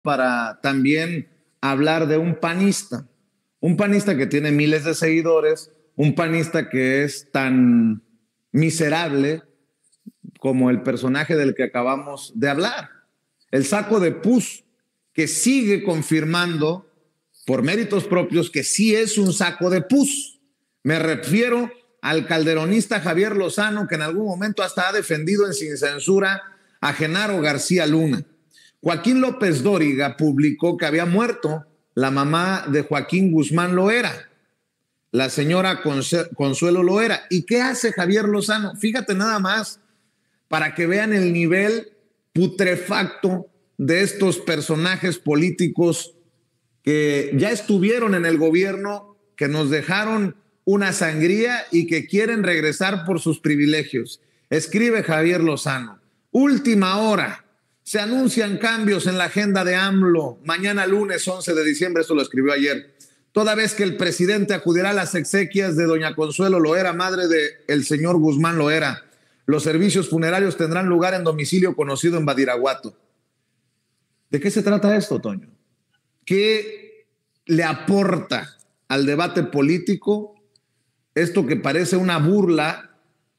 para también hablar de un panista que tiene miles de seguidores, un panista que es tan miserable como el personaje del que acabamos de hablar, el saco de pus, que sigue confirmando por méritos propios que sí es un saco de pus. Me refiero al calderonista Javier Lozano, que en algún momento hasta ha defendido en Sin Censura a Genaro García Luna. Joaquín López Dóriga publicó que había muerto la mamá de Joaquín Guzmán Loera, la señora Consuelo Loera. ¿Y qué hace Javier Lozano? Fíjate nada más, para que vean el nivel putrefacto de estos personajes políticos que ya estuvieron en el gobierno, que nos dejaron una sangría y que quieren regresar por sus privilegios. Escribe Javier Lozano: última hora, se anuncian cambios en la agenda de AMLO. Mañana lunes 11 de diciembre, esto lo escribió ayer, toda vez que el presidente acudirá a las exequias de doña Consuelo Loera, madre del señor Guzmán Loera. Los servicios funerarios tendrán lugar en domicilio conocido en Badiraguato. ¿De qué se trata esto, Toño? ¿Qué le aporta al debate político esto que parece una burla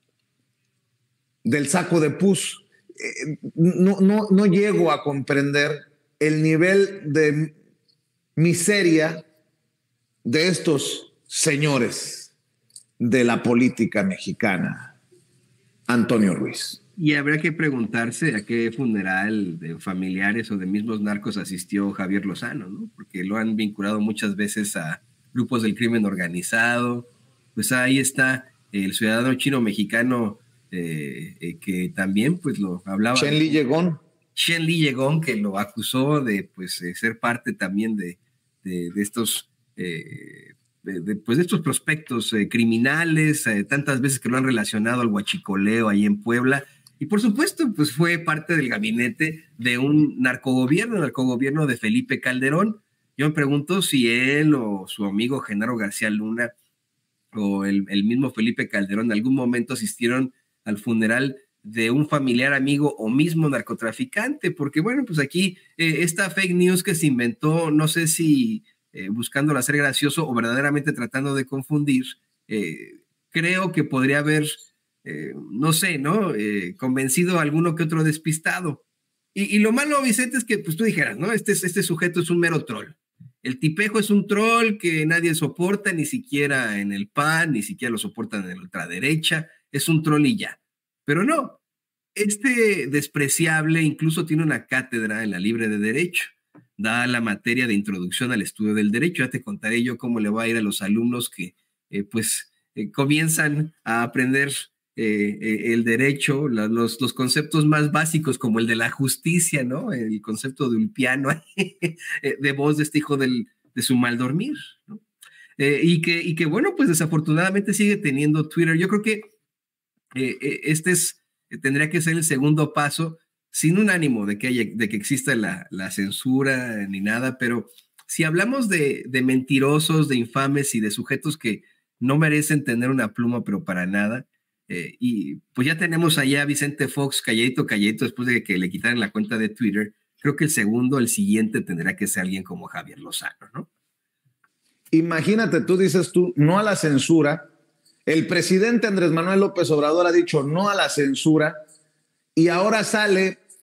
del saco de pus? No llego a comprender el nivel de miseria de estos señores de la política mexicana. Antonio Ruiz. Y habrá que preguntarse a qué funeral de familiares o de mismos narcos asistió Javier Lozano, ¿no? Porque lo han vinculado muchas veces a grupos del crimen organizado. Pues ahí está el ciudadano chino-mexicano que también pues lo hablaba. Chen Li Yegón. Chen Li Yegón, que lo acusó de pues ser parte también de estos pues de estos prospectos criminales, tantas veces que lo han relacionado al huachicoleo ahí en Puebla. Y por supuesto, pues fue parte del gabinete de un narcogobierno de Felipe Calderón. Yo me pregunto si él o su amigo Genaro García Luna o el mismo Felipe Calderón en algún momento asistieron al funeral de un familiar, amigo o mismo narcotraficante, porque bueno, pues aquí esta fake news que se inventó, no sé si buscándolo hacer gracioso o verdaderamente tratando de confundir, creo que podría haber, no sé, ¿no? Convencido a alguno que otro despistado. Y lo malo, Vicente, es que pues tú dijeras, ¿no? Este sujeto es un mero troll. El tipejo es un troll que nadie soporta, ni siquiera en el PAN, ni siquiera lo soportan en la ultraderecha, es un troll y ya. Pero no, este despreciable incluso tiene una cátedra en la Libre de Derecho, da la materia de introducción al estudio del derecho. Ya te contaré yo cómo le va a ir a los alumnos que comienzan a aprender el derecho, los conceptos más básicos como el de la justicia, ¿no? El concepto de Ulpiano de voz de este hijo de su mal dormir, ¿no? Y que bueno, pues desafortunadamente sigue teniendo Twitter. Yo creo que tendría que ser el segundo paso, sin un ánimo de que exista la censura ni nada, pero si hablamos de mentirosos, de infames y de sujetos que no merecen tener una pluma, pero para nada, y pues ya tenemos allá a Vicente Fox calladito después de que le quitaran la cuenta de Twitter. Creo que el siguiente tendrá que ser alguien como Javier Lozano, ¿no? Imagínate, dices tú, no a la censura. El presidente Andrés Manuel López Obrador ha dicho no a la censura y ahora sale